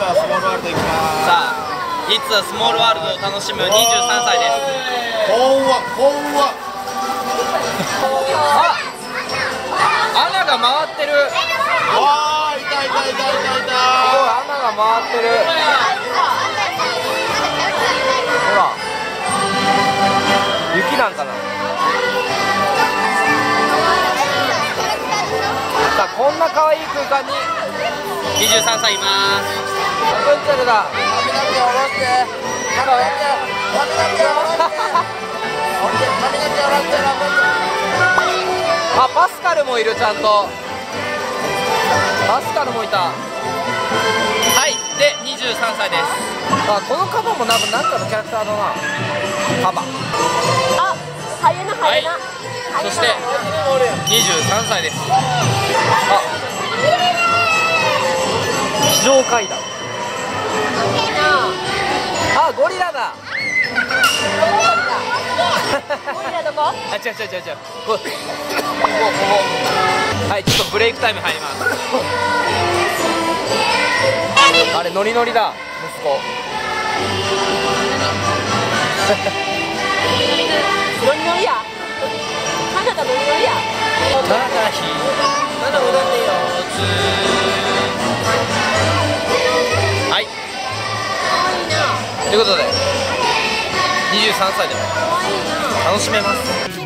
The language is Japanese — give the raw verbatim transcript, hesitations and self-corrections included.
はスモールワールド行きます。 さあ、いつはスモールワールドを楽しむにじゅうさんさいです。 こんわこんわ。 あ、穴が回ってる。 わー、いたいたいたいたいた。 すごい、穴が回ってる。ほら、雪なんかな。さあ、こんな可愛い空間ににじゅうさんさいいます。ラプンツェルだ。 髪の毛下ろして。髪の毛髪の毛下ろして。髪の毛下ろしてラプンツェル。 あ、パスカルもいる、ちゃんと。パスカルもいた。はい、でにじゅうさんさいです。あ、このカバもなんかなんかのキャラクターだな。カバ。 あ、ハイエナハイエナ。 はい、そしてにじゅうさんさいです。あ、非常階段。あ、ゴリラだ。 ゴリラどこ？ あ、違う違う違う違う。ここここ。はい、ちょっとブレイクタイム入ります。あれノリノリだ、息子。 ノリノリや。カナダノリノリや。 ただひまだ踊ってよ。はい。ということでにじゅうさんさいでも楽しめます。